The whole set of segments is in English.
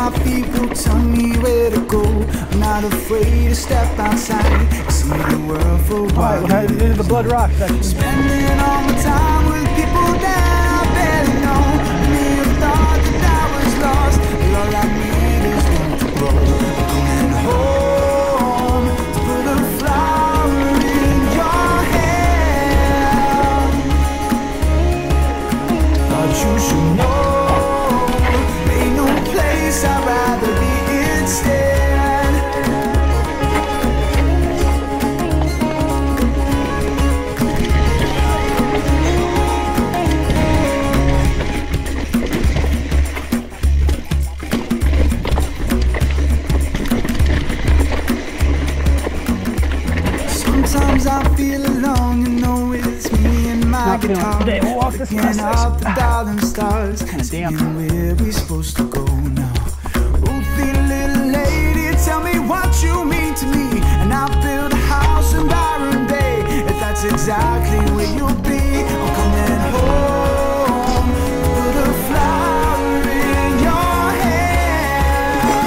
my feet will tell me where to go. I'm not afraid to step outside, see the world for what it is. Into the Blood Rock section. Spending all my time with people that I barely know. May have thought that I was lost, but all I need is room to grow. I'm coming home to put a flower in your hand. Thought you should know, ain't no place I'd rather be instead. Sometimes I feel alone, you know it's me and my guitar. Today we'll walk this Looking up the darling stars, seeing where we supposed to go now. Ruthie, little lady, tell me what you mean to me, and I'll build a house in Byron Bay if that's exactly where you'll be. I'm coming home, put a flower in your hand.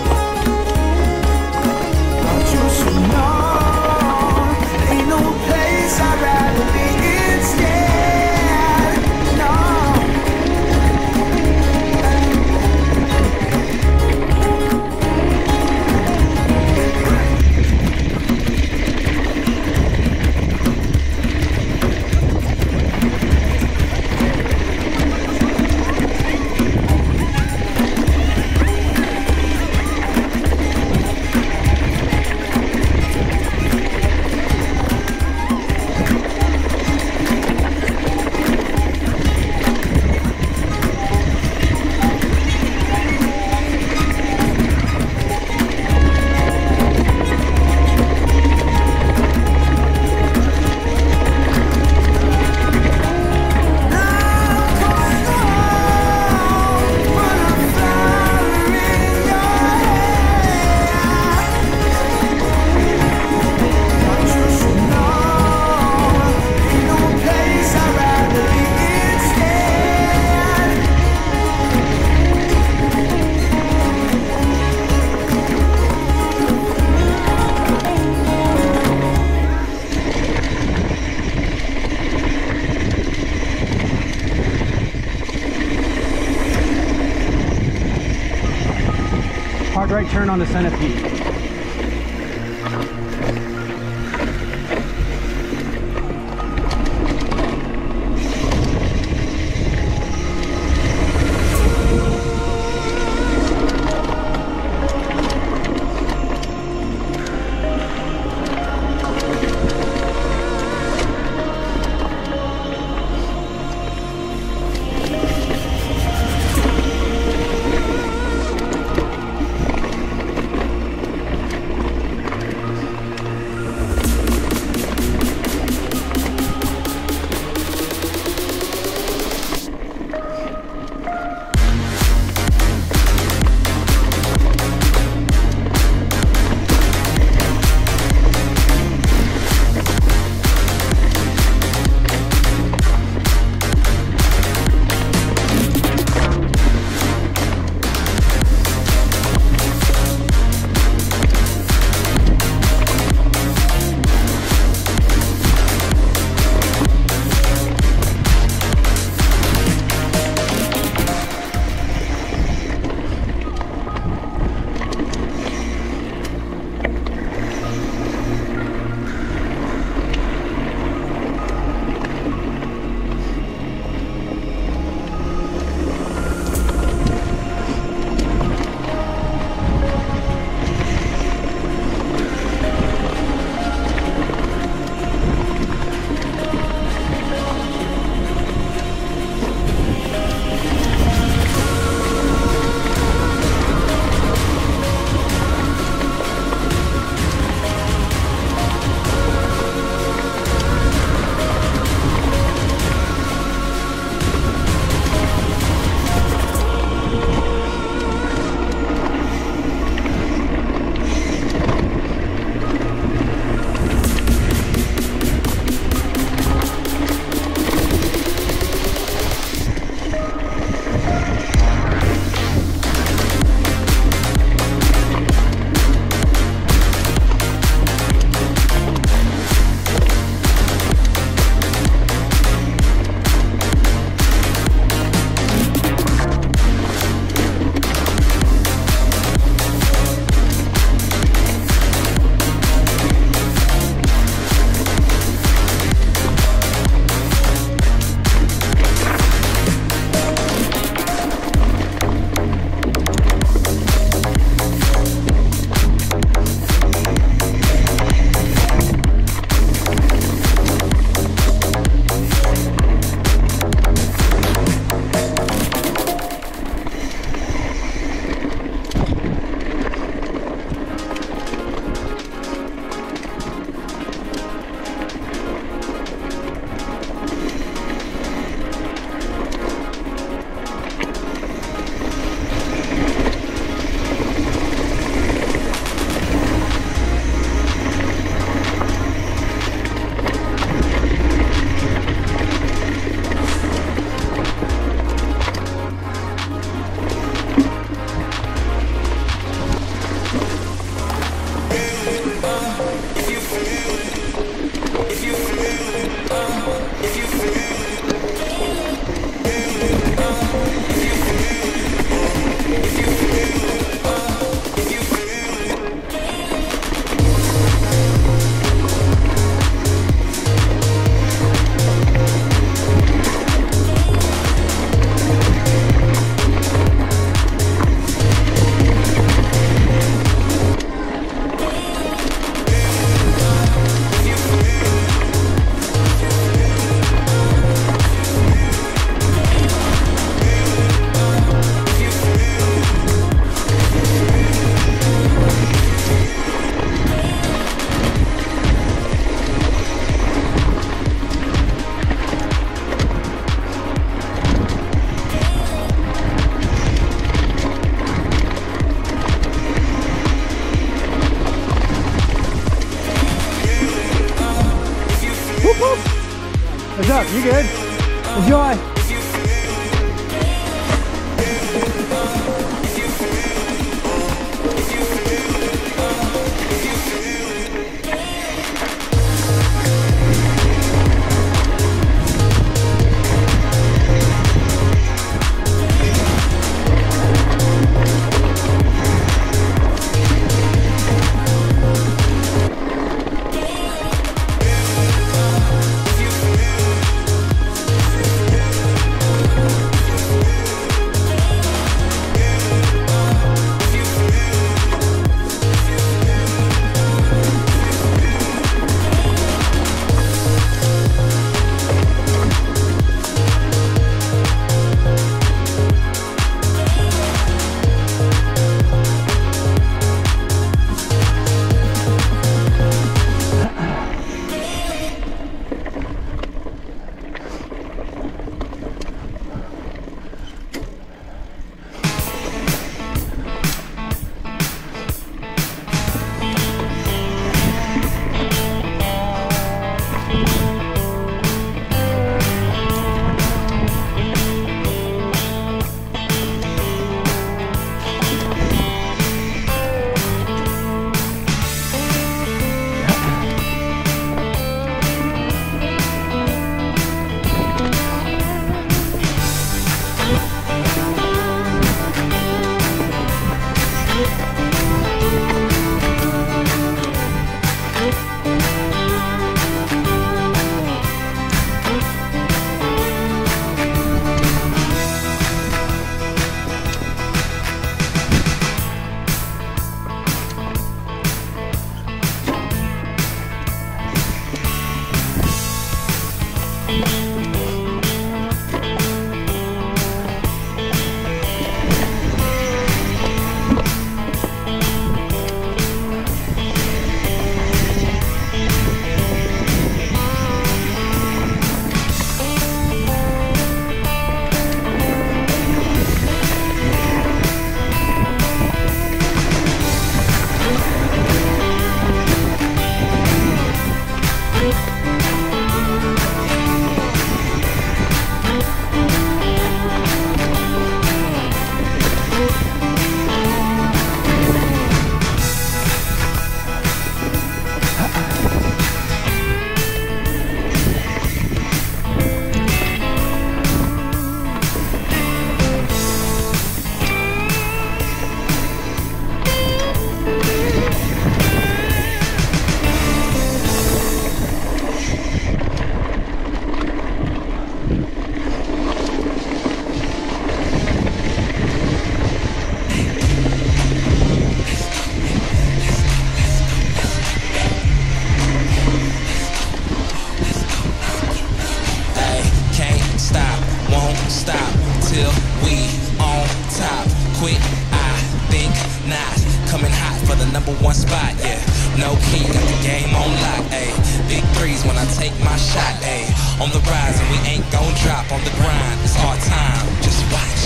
Thought you should know, ain't no place I'd rather be instead. No. Hard right turn on the Centipede. up. You good? Enjoy. number one spot, yeah. No key, got the game on lock, ayy. Big threes when I take my shot, ayy. On the rise and we ain't gon' drop on the grind. It's our time, just watch.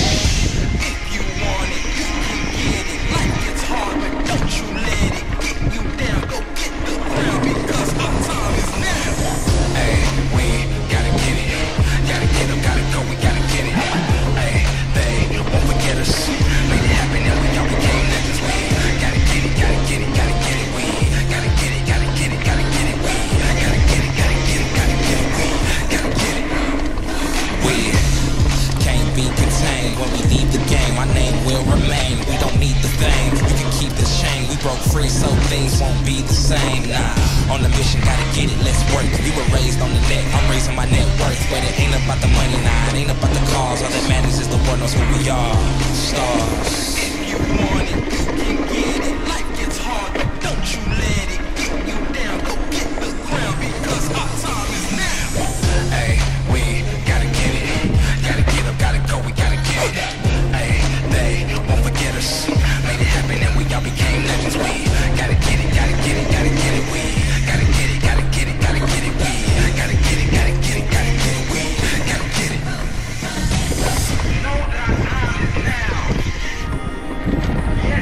If you want it, you can get it. Like it's hard, but don't you let it get you down. Go get the crown because our time is now. Ayy, we gotta get it. Gotta get them, gotta go, we gotta get it. Ayy, they won't forget us. Made it happen and we all became legends. We gotta get it, gotta get it, gotta get it. We gotta get it, gotta get it, gotta get it. We gotta get it, gotta get it, gotta get it. We gotta get it. We can't be contained when we leave the game. Our name will remain. We don't need the fame. You can keep the shame. We broke free so things won't be the same. Nah, on the mission, gotta get it. Let's work. We were raised on the net. I'm raising my net worth, but it ain't about the money. Nah, it ain't about the cause. All that matters is the world knows who we are. Stars. If you want it, you can get it. Life gets hard, but don't you let it get you down. Go get the crown because our time is now. Hey, we gotta get it. Gotta get up, gotta go, we gotta get it. Hey, they won't forget us. Made it happen and we all became legends. We gotta get it, gotta get it, gotta get it. We gotta get it, gotta get it, gotta get it. We gotta get it, gotta get it, gotta get it. We gotta get it. Know that our time is now.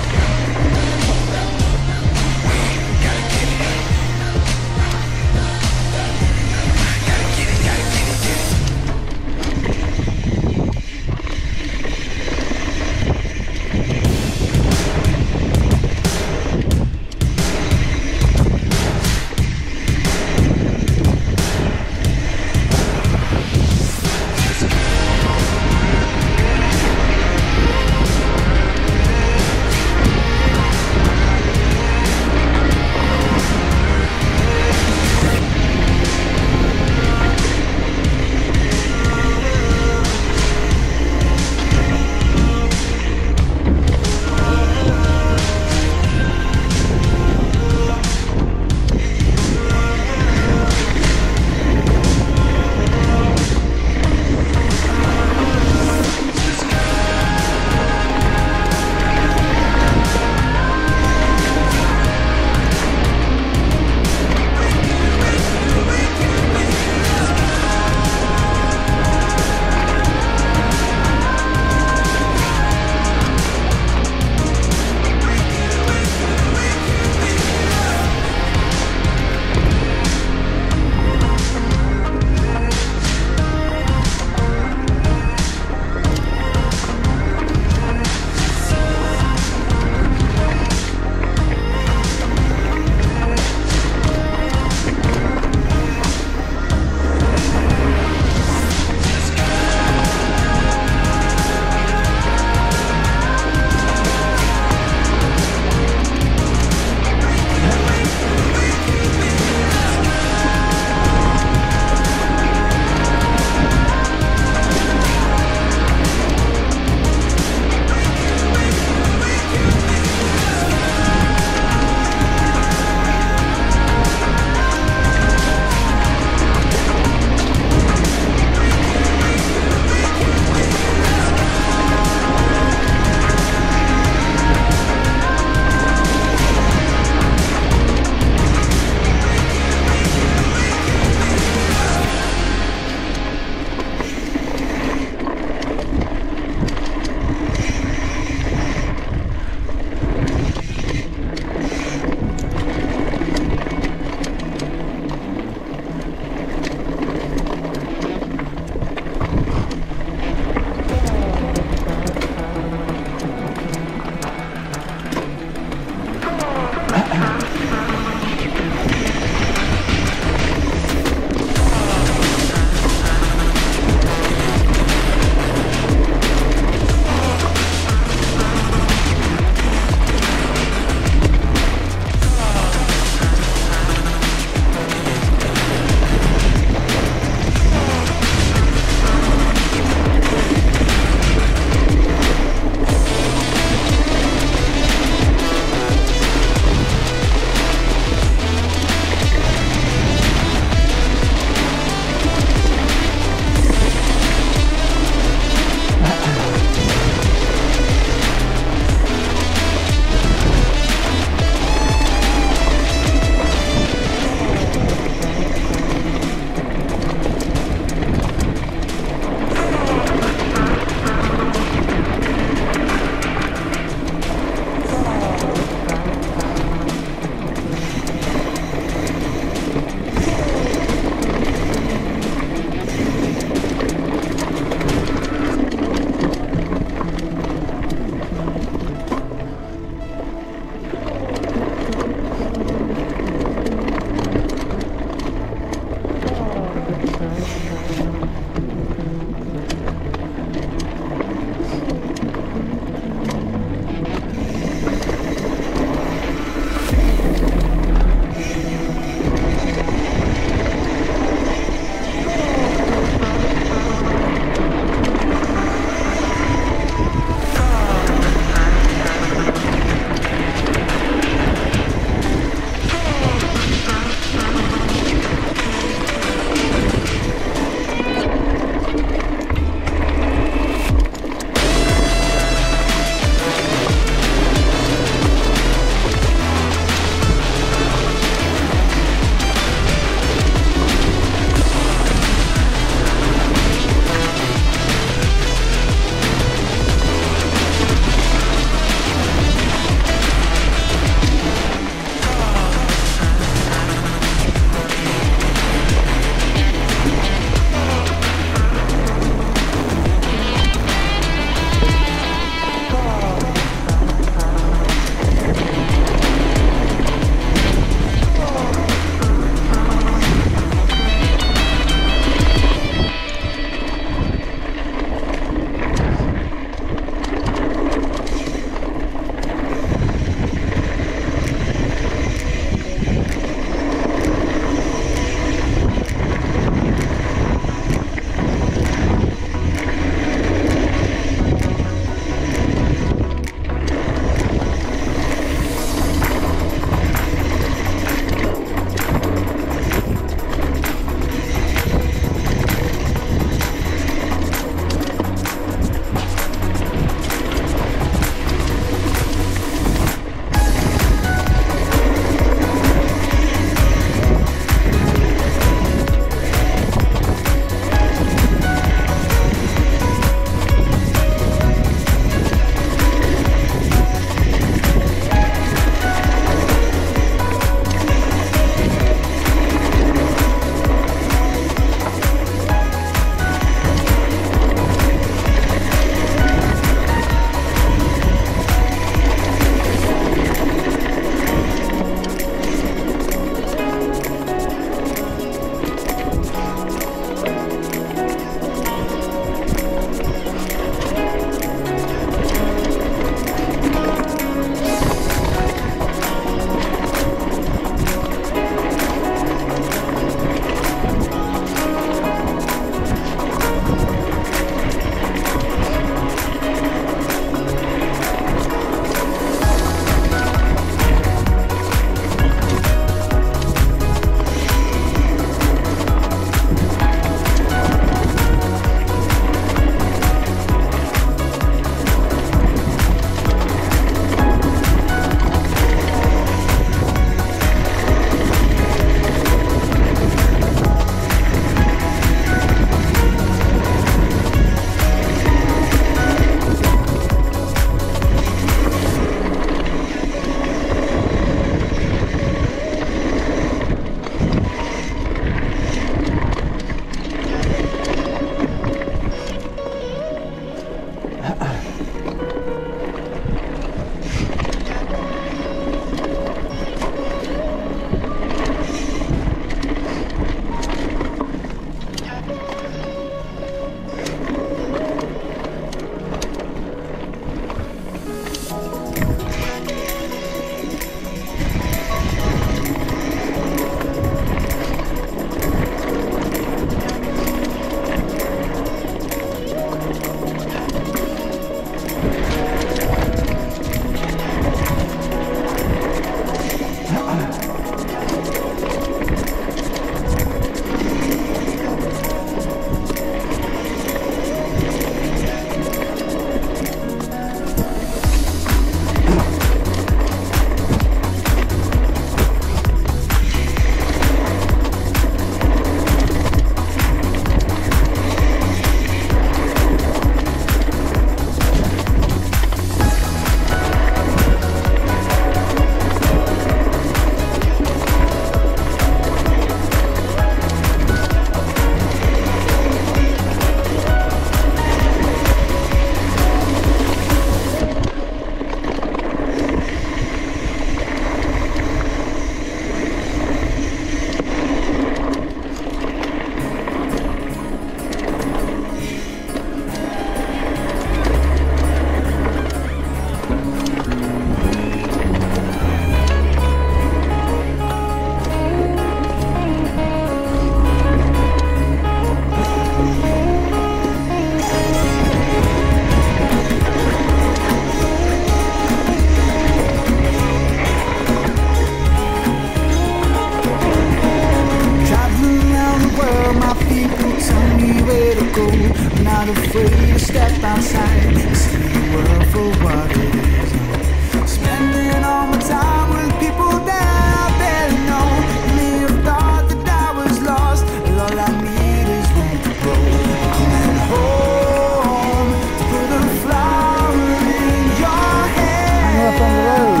I'm not afraid to step outside and see the world for what it is. Spending all my time with people that I barely know. May have thought that I was lost, and all I need is room to grow. I'm coming home to put a flower in your hand. Up on the road.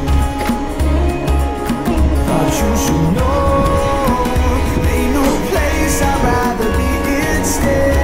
But you should know, ain't no place I'd rather be instead.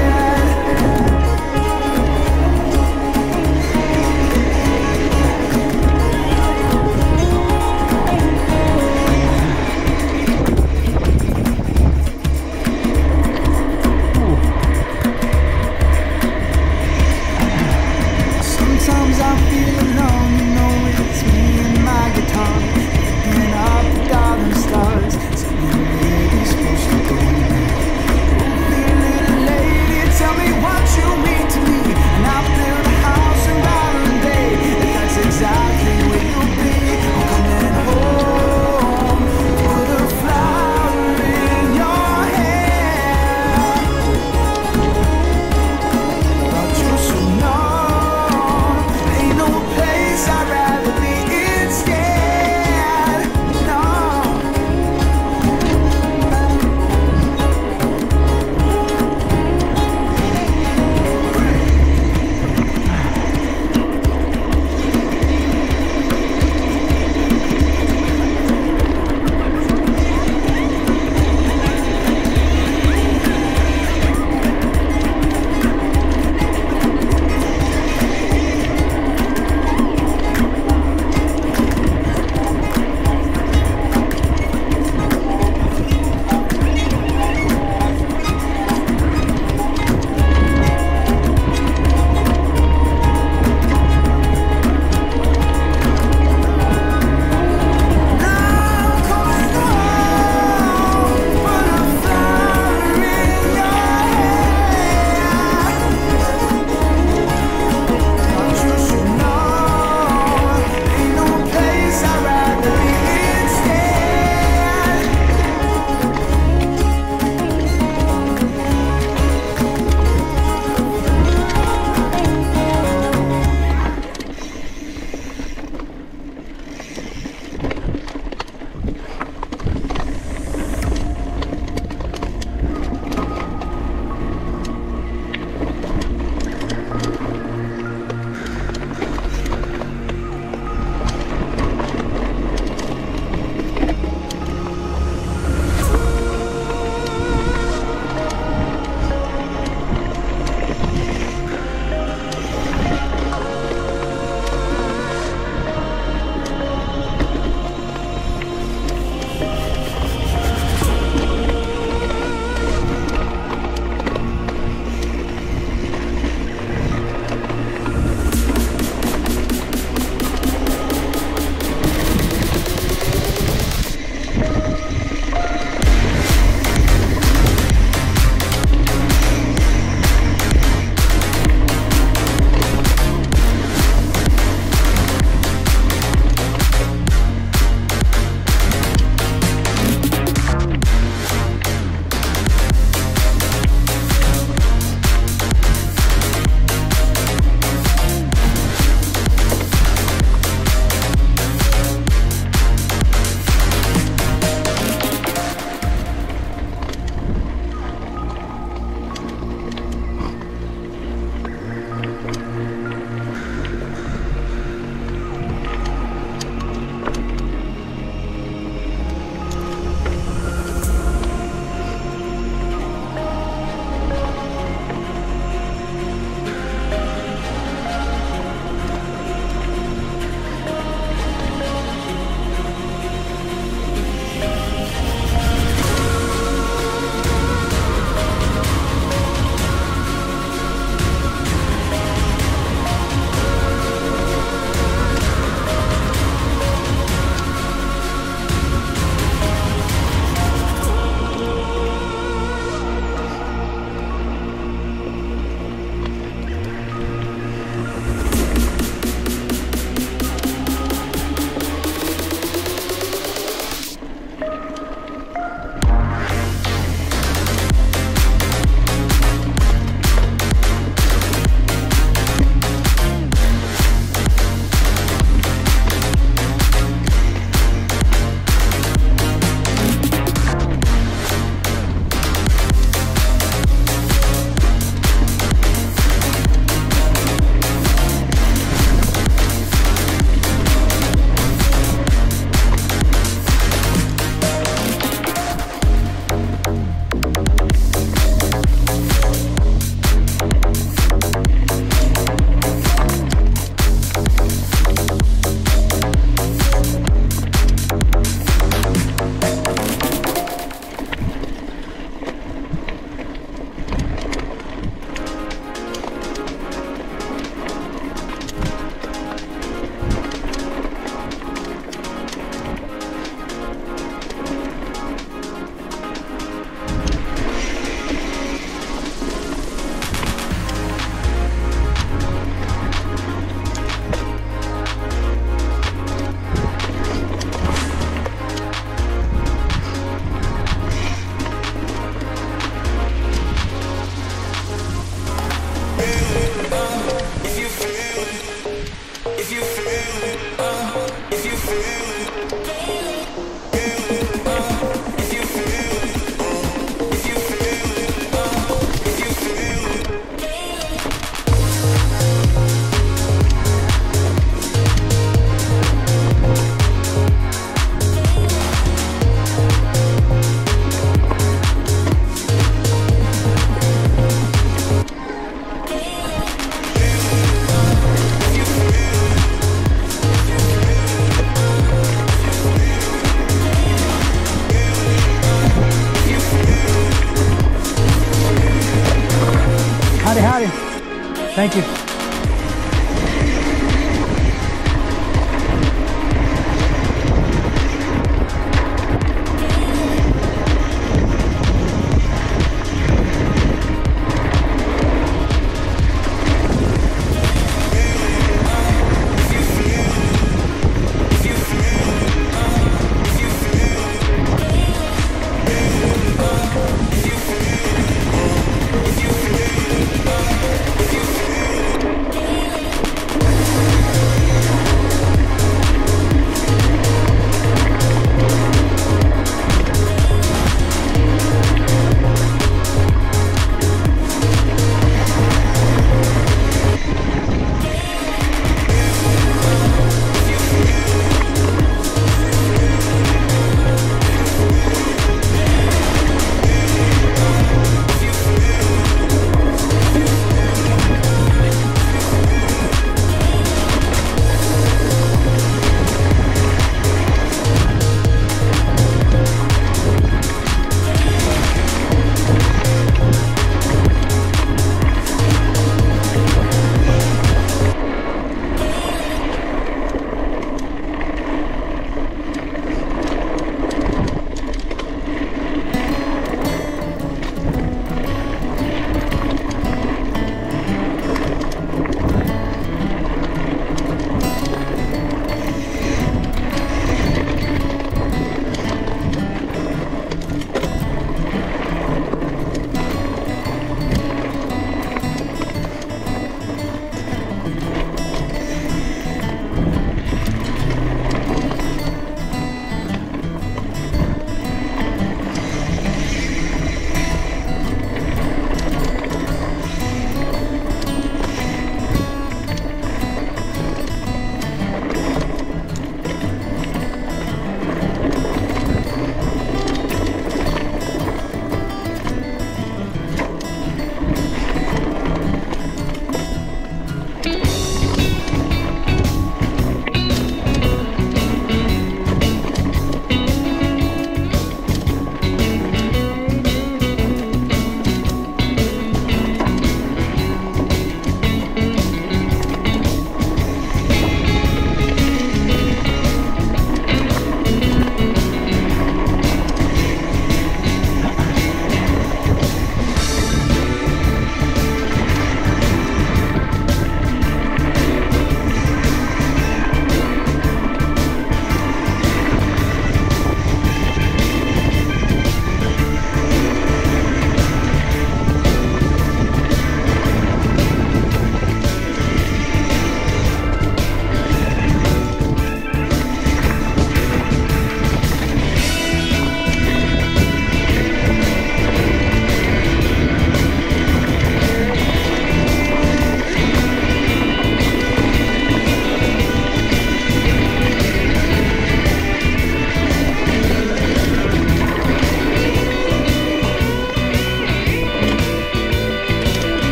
everybody. Thank you.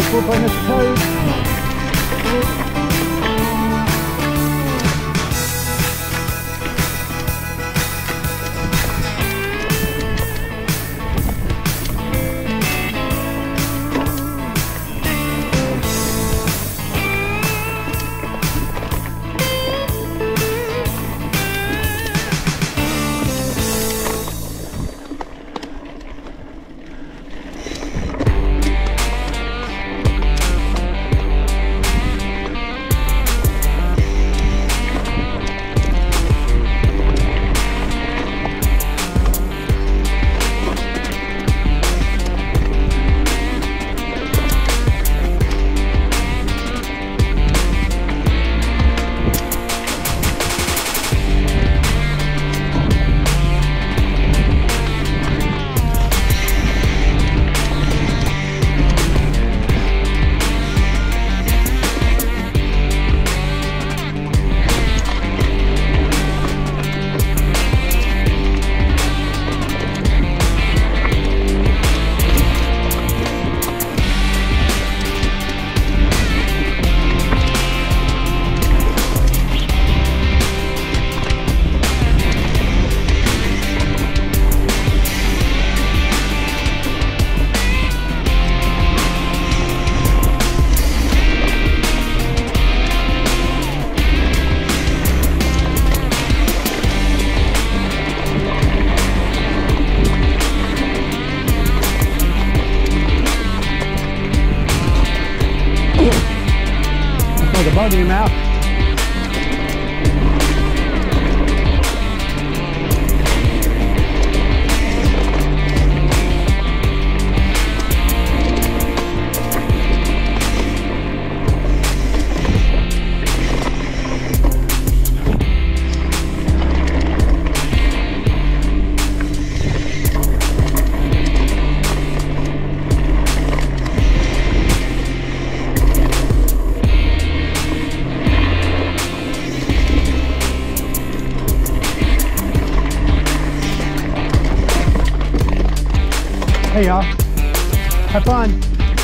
Foreplay, Mr. Toad. Like a bug in your mouth. Hey y'all, have fun.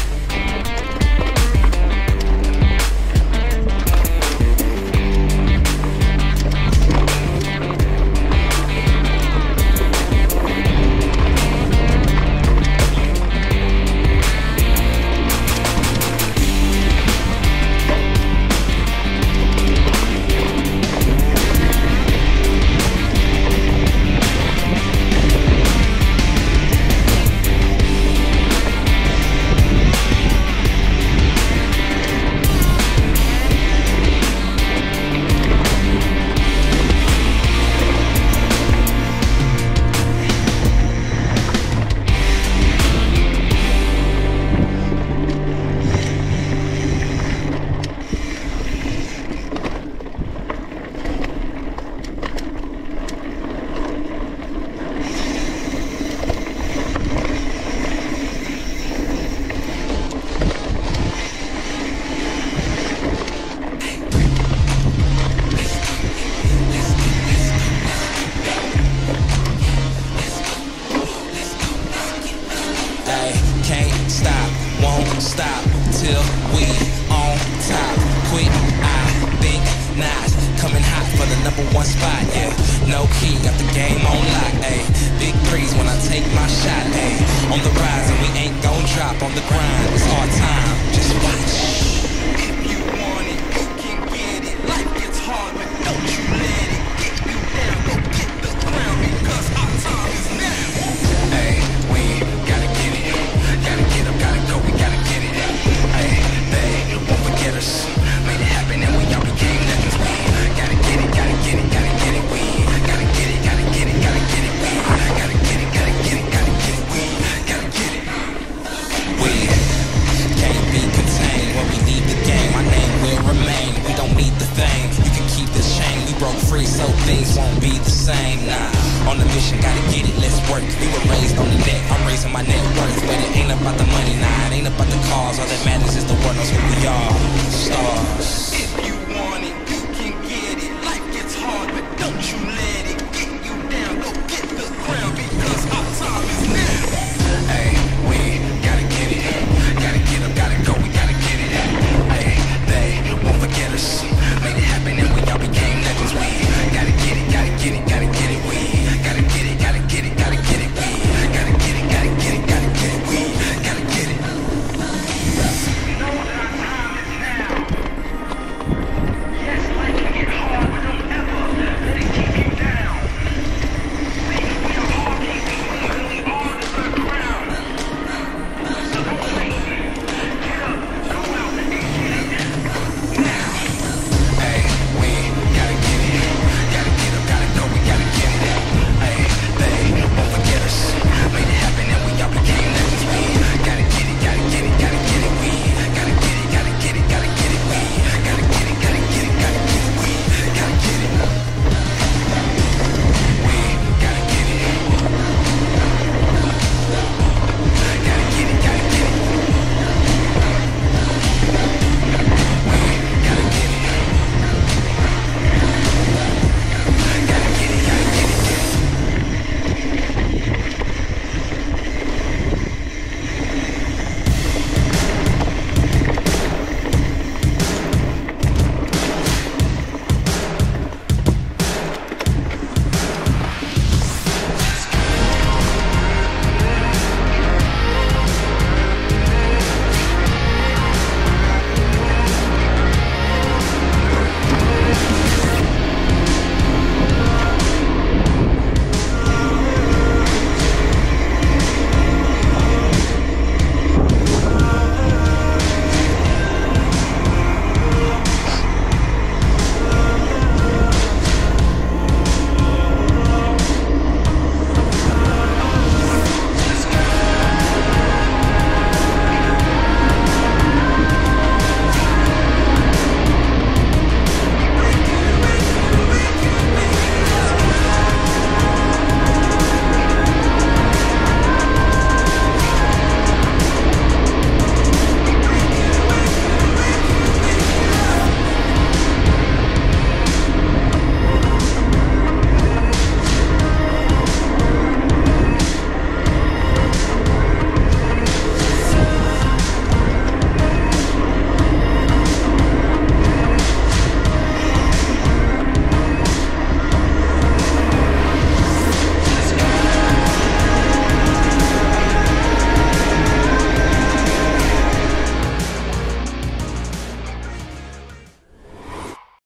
Stop till we on top. Quick, I think not. Coming hot for the #1 spot, yeah. No key, got the game on lock, ayy. Big threes when I take my shot, ayy. On the rise and we ain't gon' drop on the grind. It's our time, just watch. If you want it, you can get it. Life gets hard, but don't you let it get you down. Go get the crown because our time is now. Ayy, we gotta get it. Gotta get up, gotta go, we gotta get it. Ayy, they won't forget us. Made it happen and we all became legends. We gotta get it, gotta get it, gotta get it. We gotta get it, gotta get it, gotta get it. We gotta get it, gotta get it, gotta get it. We gotta get it. We can't be contained when we leave the game. Our name will remain. We don't need the fame. You can keep this chain. We broke free, so things won't be the same. Nah, on the mission, gotta get it. Let's work. We were raised on the net. I'm raising my network.